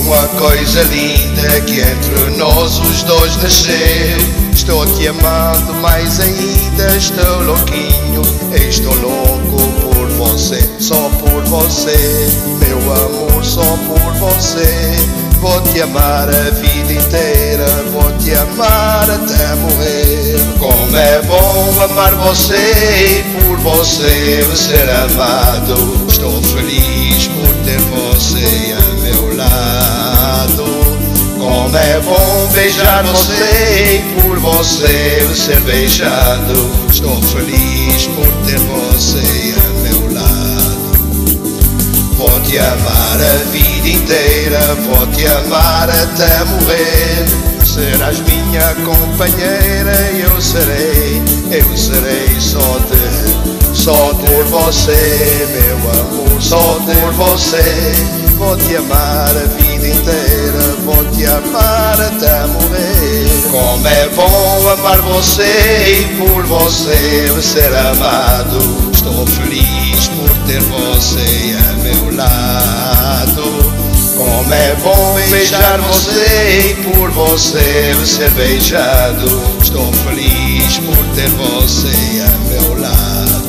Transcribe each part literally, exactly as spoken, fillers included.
uma coisa linda que entre nós os dois nasceu. Estou te amando mais ainda, estou louquinho, estou louco por você, só por você, meu amor, só por você. Vou te amar a vida inteira, vou te amar até morrer. Como é bom amar você e por você ser amado. Estou feliz por ter você a meu lado. Como é bom beijar você e por você ser beijado. Estou feliz por ter você a meu lado. Vou te amar a vida inteira, vou te amar até morrer. Serás minha companheira, eu serei, eu serei só de, só por você, meu amor, só por você. Vou te amar a vida inteira, vou te amar até morrer. Como é bom amar você e por você ser amado. Estou feliz por ter você a meu lado. Como é bom beijar você e por você ser beijado. Estou feliz por ter você a meu lado.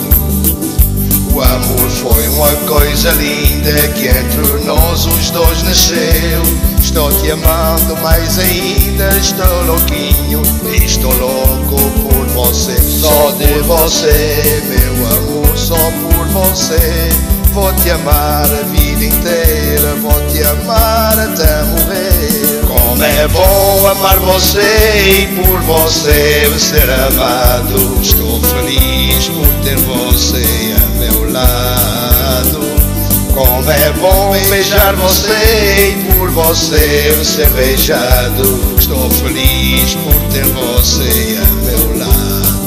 O amor foi uma coisa linda que entre nós os dois nasceu. Estou te amando mais ainda, estou louquinho, estou louco por você, só de você, meu amor, só por você. Vou te amar a vida inteira, vou te amar até morrer. Como é bom amar você e por você ser amado. Estou feliz por ter você a meu lado. Como é bom beijar você e por você ser beijado. Estou feliz por ter você a meu lado.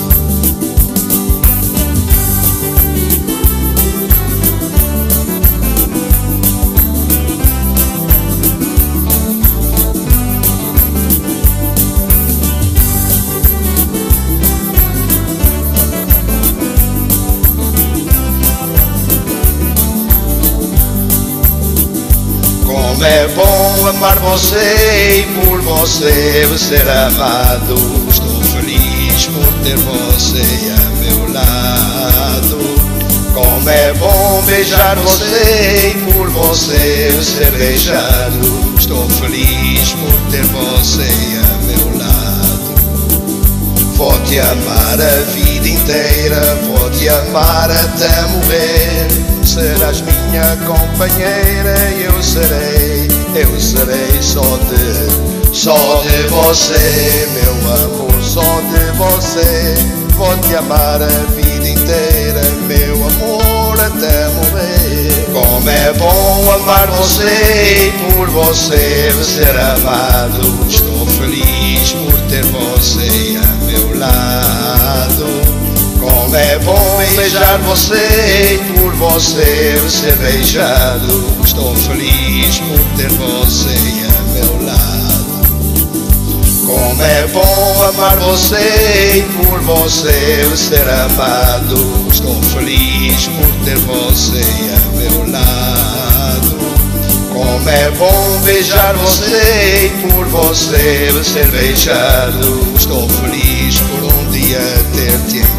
Como é bom amar você e por você ser amado. Estou feliz por ter você a meu lado. Como é bom beijar você e por você ser beijado. Estou feliz por ter você a meu lado. Vou te amar a vida inteira, vou te amar até morrer. Serás minha companheira, eu serei, eu serei só de, só de você, meu amor, só de você. Vou te amar a vida inteira, meu amor, até morrer. Como é bom amar você e por você ser amado. Estou feliz por ter você a meu lado. Como é bom beijar você e por você ser beijado. Estou feliz por ter você a meu lado. Como é bom amar você e por você ser amado. Estou feliz por ter você a meu lado. Como é bom beijar você e por você ser beijado. Estou feliz por um dia ter te